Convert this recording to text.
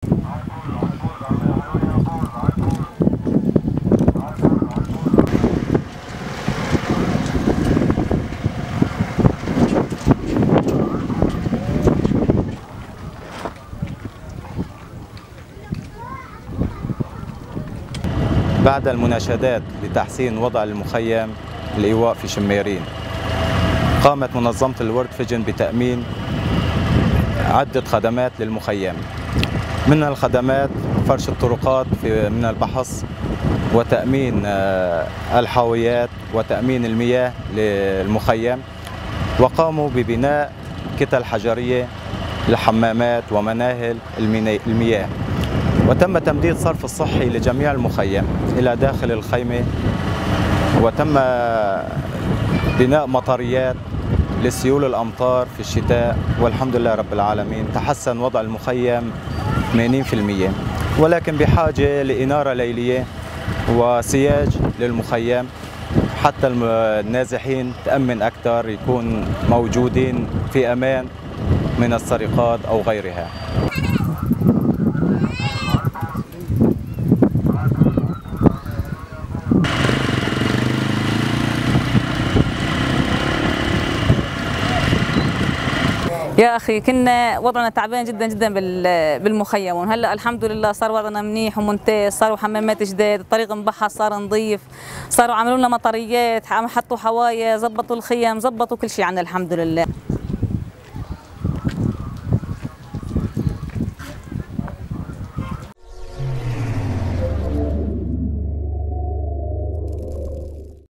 بعد المناشدات لتحسين وضع المخيم الإيواء في شميرين، قامت منظمة الورد فيجن بتأمين عدة خدمات للمخيم. من الخدمات فرش الطرقات من البحص، وتأمين الحاويات، وتأمين المياه للمخيم، وقاموا ببناء كتل حجرية لحمامات ومناهل المياه، وتم تمديد صرف الصحي لجميع المخيم إلى داخل الخيمة، وتم بناء مطريات لسيول الأمطار في الشتاء، والحمد لله رب العالمين تحسن وضع المخيم 80%، ولكن بحاجة لإنارة ليلية وسياج للمخيم حتى النازحين تأمن أكثر، يكون موجودين في أمان من السرقات أو غيرها. يا أخي كنا وضعنا تعبان جدا جدا بالمخيم، وهلا الحمد لله صار وضعنا منيح وممتاز، صاروا حمامات جداد، الطريق انبحث صار نظيف، صاروا عملوا لنا مطريات، حطوا حوايا، زبطوا الخيم، زبطوا كل شيء عنا الحمد لله.